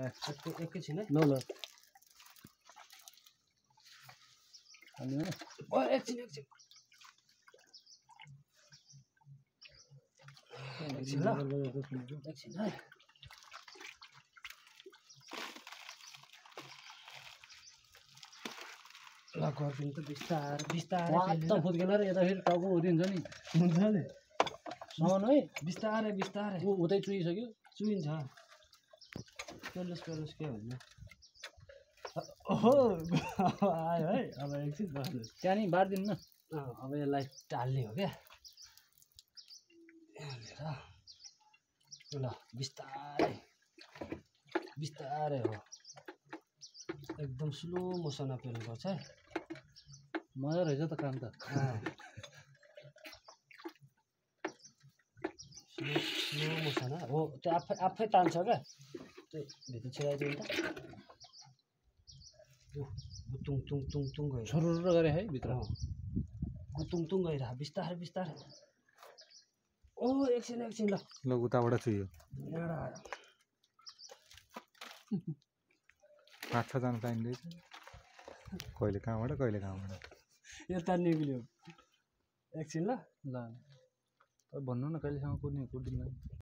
एकैछिन है ल ल अनि एकछिन ल एकछिन है ल गर्दिनु त बिस्तारै बिस्तारै वात्त फुत्केला रे यता फेरि टाउको उदिन्छ नि हुन्छ नि सामान है बिस्तारै बिस्तारै उतै चुइसक्यो चुइन्छ पेलुस पेलुस के भन्नु ओहो आयो है अब एकछिन बस्नुहोस् त्यहाँ नि बाँडिदिनु न अब यसलाई टाल्ने हो क्या लिएर ल बिस्तारै बिस्तारै हो एकदम स्लो मोसनमा पेल्नुपर्छ है मजा रहेछ त काम त स्लो मोसन हो त्यो आफै तान्छ क्या त्यो भित्र छिराइदियो नि त गुतुङ तुङ तुङ तुङ गयो छुरुर गरे है भित्र गुतुङ तुङ गइरह बिस्तारै बिस्तारै ओ एकछिन एकछिन ल उताबाट चुइयो यहाँ आयो 5-6 जना चाहिँदैछ कहिले कहाँबाट यता निक्ल्यो एकछिन ल ल भन्नु न कहिलेसम्म कुद्ने कुदिन्न